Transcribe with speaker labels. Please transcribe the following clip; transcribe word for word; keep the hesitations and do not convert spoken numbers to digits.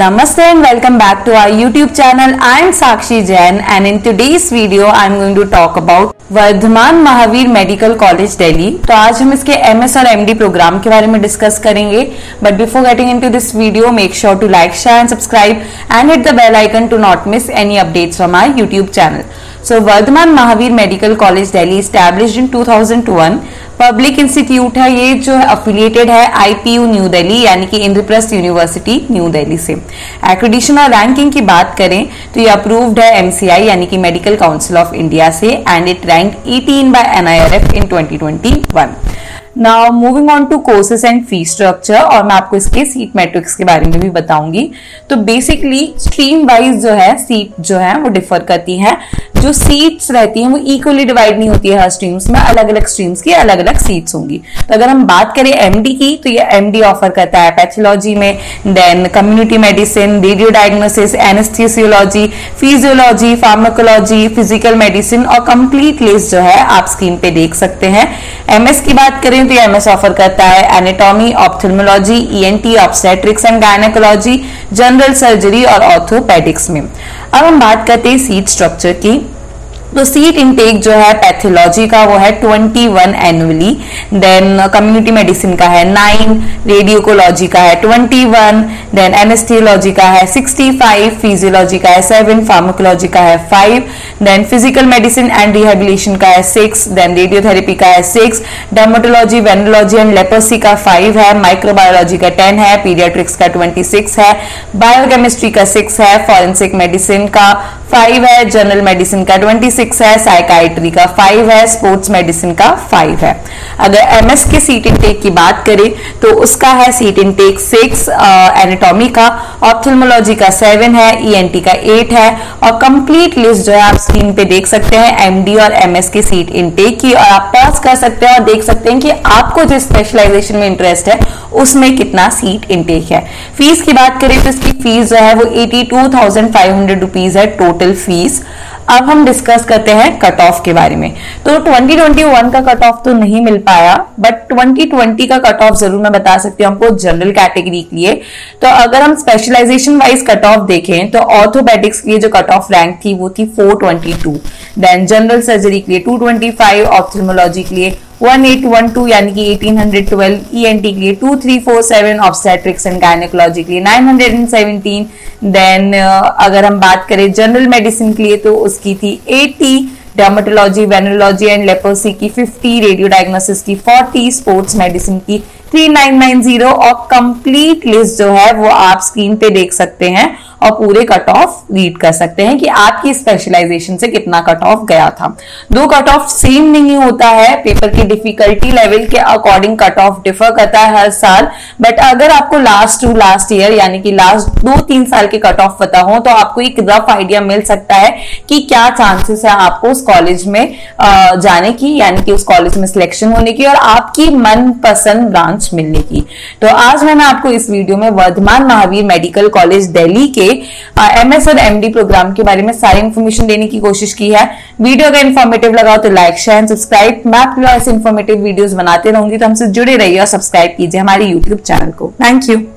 Speaker 1: Namaste and welcome back to our YouTube channel. I am Sakshi Jain and in today's video I am going to talk about Vardhman Mahavir medical college Delhi. तो आज हम इसके MS और MD programme के बारे में discuss करेंगे। But before getting into this video make sure to like, share and subscribe and hit the bell icon to not miss any updates from our YouTube channel. So Vardhman Mahavir medical college Delhi established in two thousand one, public institute है। ये जो है affiliated है IPU new Delhi यानी कि Indraprastha university new Delhi से। Accreditation और ranking की बात करें तो ये अप्रूव्ड है एमसीआई यानी कि मेडिकल काउंसिल ऑफ इंडिया से and it ranked eighteen by NIRF in twenty twenty one. Now moving on to courses and fee structure, और मैं आपको इसके सीट मैट्रिक्स के बारे में भी बताऊंगी। तो बेसिकली स्ट्रीम वाइज जो है सीट जो है वो डिफर करती है। जो सीट्स रहती हैं वो इक्वली डिवाइड नहीं होती है हर स्ट्रीम्स में, अलग अलग स्ट्रीम्स की अलग अलग सीट्स होंगी। तो अगर हम बात करें एमडी की तो ये एमडी ऑफर करता है पैथोलॉजी में, then community medicine, radio diagnosis, anaesthesiology, physiology, pharmacology, physical medicine और कंप्लीट लिस्ट जो है आप स्क्रीन पे देख सकते हैं। एमएस की बात करें तो एमएस ऑफर करता है anatomy, ophthalmology, ENT, obstetrics and gynaecology, general surgery और ऑर्थोपेडिक्स में। अब हम बात करते हैं सीट स्ट्रक्चर की। तो सीट इनटेक जो है पैथोलॉजी का वो है इक्कीस एनुअली, देन कम्युनिटी मेडिसिन का है नाइन, रेडियोकोलॉजी का है इक्कीस, देन एनेस्थीसियोलॉजी का है पैंसठ, फिजियोलॉजी का है सात, फार्माकोलॉजी का है पाँच, then physical medicine and rehabilitation का है छह, देन रेडियोथेरेपी का है छह, डर्मेटोलॉजी, वेनोलॉजी एंड लेप्रोसी का पाँच है, माइक्रोबायोलॉजी का दस है, पीडियाट्रिक्स का छब्बीस है, बायोकेमिस्ट्री का छह है, फॉरेंसिक मेडिसिन का पाँच है, जनरल मेडिसिन का छब्बीस है, साइकाइट्री का पाँच है, स्पोर्ट्स मेडिसिन का पाँच है। अगर एमएस के सीट इनटेक की बात करें तो उसका है सीट इनटेक छह, एनाटॉमी का, ऑप्थेल्मोलॉजी का सात है, ईएनटी का आठ है और कंप्लीट लिस्ट जो है आप स्क्रीन पे देख सकते हैं एमडी और एमएस के सीट इनटेक की। और आप पॉज कर सकते हैं और देख सकते हैं कि आपको जिस स्पेशलाइजेशन में इंटरेस्ट है उसमें कितना सीट इनटेक है। फीस की बात करें तो इसकी फीस जो है वो eighty two thousand five hundred rupees है टोटल फीस। अब हम डिस्कस करते हैं कट ऑफ के बारे में। तो ट्वेंटी ट्वेंटी वन का कट ऑफ तो नहीं मिल पाया, बट ट्वेंटी ट्वेंटी का कट ऑफ जरूर मैं बता सकती हूँ आपको जनरल कैटेगरी के लिए। तो अगर हम स्पेशलाइजेशन वाइज कट ऑफ देखें तो ऑर्थोपेडिक्स के लिए जो कट ऑफ रैंक थी वो थी four twenty two, then general surgery के लिए टू ट्वेंटी फाइव, ऑप्थेल्मोलॉजी के लिए वन एट वन टू यानी कि एटीन ट्वेल्व, ईएनटी के लिए two three four seven, obstetrics and gynaecology के लिए नाइन सेवनटीन, देन अगर हम बात करें जनरल मेडिसिन के लिए तो उसकी थी eighty, dermatology, venereology and leprosy की फिफ्टी, रेडियो डायग्नोसिस की फोर्टी, स्पोर्ट्स मेडिसिन की थ्री नाइन नाइन जीरो और कंप्लीट लिस्ट जो है वो आप स्क्रीन पे देख सकते हैं और पूरे कट ऑफ रीड कर सकते हैं कि आपकी स्पेशलाइजेशन से कितना कट ऑफ गया था। दो कट ऑफ सेम नहीं होता है, पेपर की डिफिकल्टी लेवल के अकॉर्डिंग कट ऑफ डिफर करता है हर साल। बट अगर आपको लास्ट टू लास्ट ईयर यानी कि लास्ट दो तीन साल के कट ऑफ पता हो तो आपको एक रफ आइडिया मिल सकता है कि क्या चांसेस है आपको उस कॉलेज में जाने की, यानी कि उस कॉलेज में सिलेक्शन होने की और आपकी मनपसंद ब्रांच मिलने की। तो आज मैंने आपको इस वीडियो में वर्धमान महावीर मेडिकल कॉलेज दिल्ली के एमएस और एमडी प्रोग्राम के बारे में सारी इंफॉर्मेशन देने की कोशिश की है। वीडियो अगर इन्फॉर्मेटिव लगा तो लाइक, शेयर एंड सब्सक्राइब। मैं आपके ऐसे इन्फॉर्मेटिव वीडियोस बनाते रहूंगी, तो हमसे जुड़े रहिए और सब्सक्राइब कीजिए हमारे यूट्यूब चैनल को। Thank you.